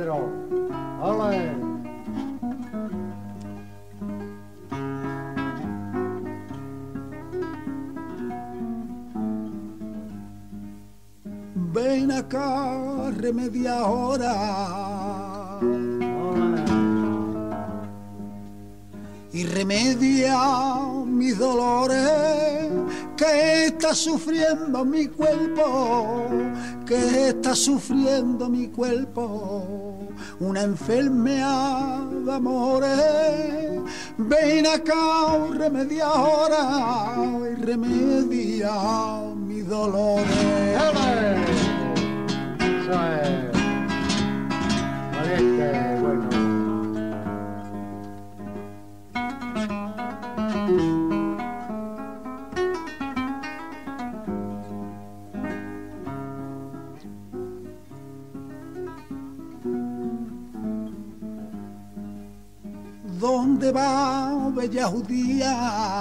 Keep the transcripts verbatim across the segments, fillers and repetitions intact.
Pedro. ¡Ole! Ven acá, remedia ahora. ¡Ole! Y remedia mis dolores, que está sufriendo mi cuerpo, que está sufriendo mi cuerpo, una enfermedad de amores. Ven acá, remedia ahora, y remedia mis dolores. ¡Ole! Eso es. Valiente, bueno. ¿Dónde va, bella judía?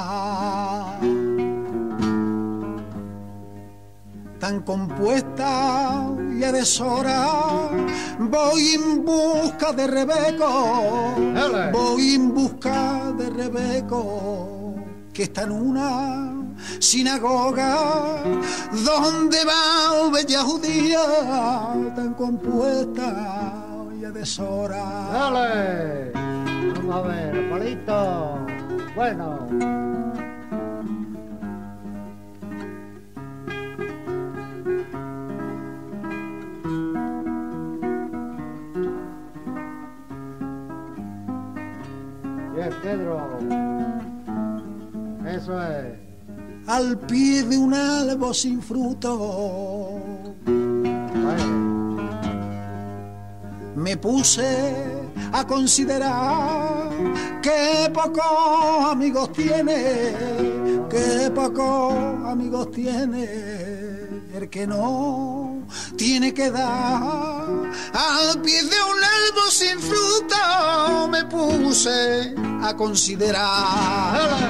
Tan compuesta y a deshora, voy en busca de Rebeco, Dale. voy en busca de Rebeco, que está en una sinagoga. ¿Dónde va, bella judía? Tan compuesta y a deshora. ¡Dale! Vamos a ver, palito. Bueno. Bien, Pedro. Eso es. Al pie de un árbol sin fruto Bueno. me puse a considerar que pocos amigos tiene, que pocos amigos tiene el que no tiene que dar. Al pie de un árbol sin fruto me puse a considerar